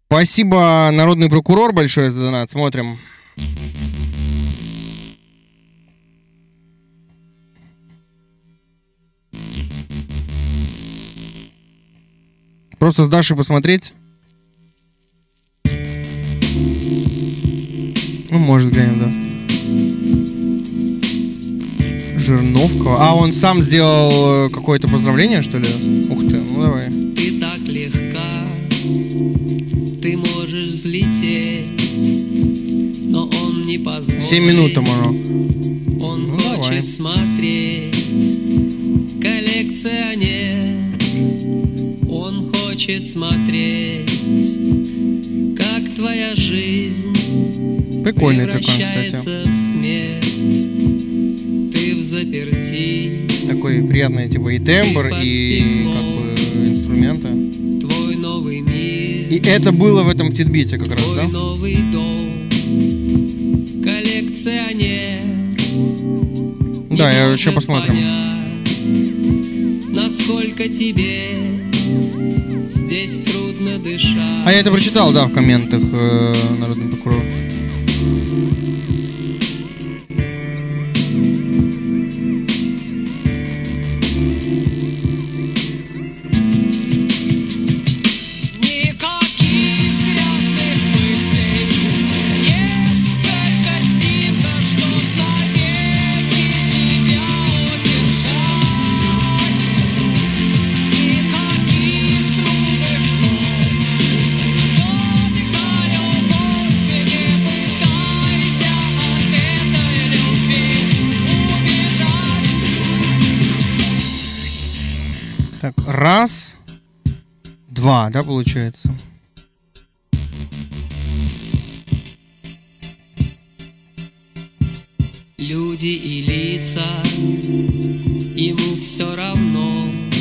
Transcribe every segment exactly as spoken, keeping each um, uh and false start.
Спасибо, народный прокурор, большое за донат. Смотрим. Просто с Дашей посмотреть. Ну, может, глянем, да. Жирновка. А, он сам сделал какое-то поздравление, что ли? Ух ты, ну давай. Ты так легка, ты можешь взлететь, но он не позволит. Семь минут тому. Он ну, хочет давай. смотреть. Коллекционер. Он хочет смотреть, как твоя жизнь Прикольный такой, кстати. превращается в смерть. Ты в заперти. Такой приятный, типа, и тембр, и как бы инструменты. Твой новый мир. И это было в этом титбите как раз, Твой да? новый дом. Коллекционер. Да, Не я может еще посмотрим. понять, насколько тебе здесь трудно дышать. А я это прочитал, да, в комментах, э, народный прокурор. Так, раз, два, да, получается? Люди и лица, ему все равно.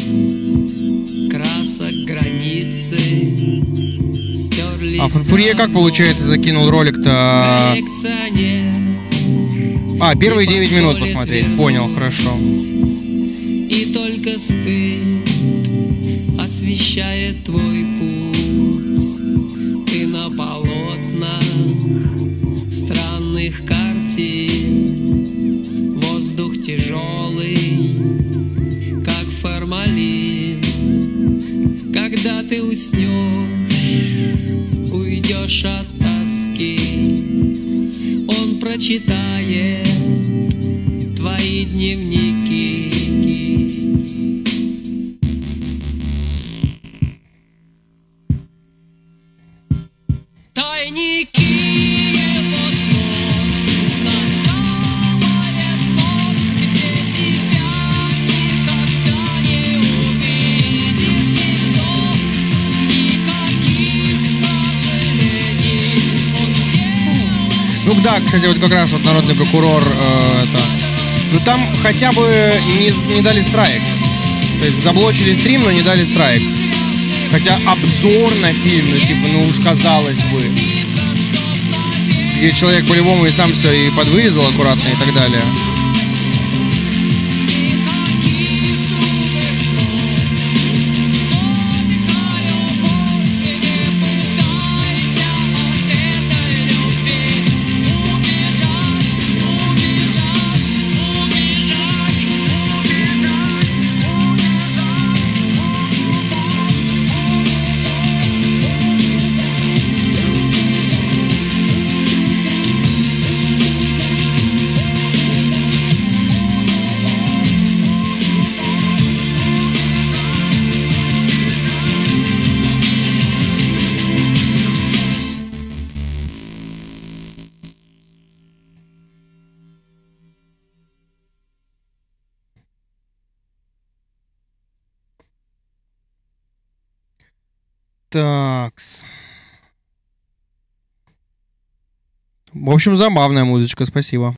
Красок границы стерлись. А Фурфурье как, получается, закинул ролик-то? Коллекционер. А, первые девять минут посмотреть. Понял, хорошо. И только стыд освещает твой путь. Ты на полотнах странных картин. Воздух тяжелый, как формалин. Когда ты уснешь, уйдешь от тоски. Он прочитает твои дневники. Тайники его снов на самое дно, где тебя никогда не увидит никто. Никаких сожалений он делал. Ну да, кстати, вот как раз вот народный прокурор э, это. Ну там хотя бы не, не дали страйк. То есть заблочили стрим, но не дали страйк. Хотя обзор на фильм, ну типа, ну уж казалось бы. Где человек по-любому и сам все и подвырезал аккуратно и так далее. Такс. В общем, забавная музычка, спасибо.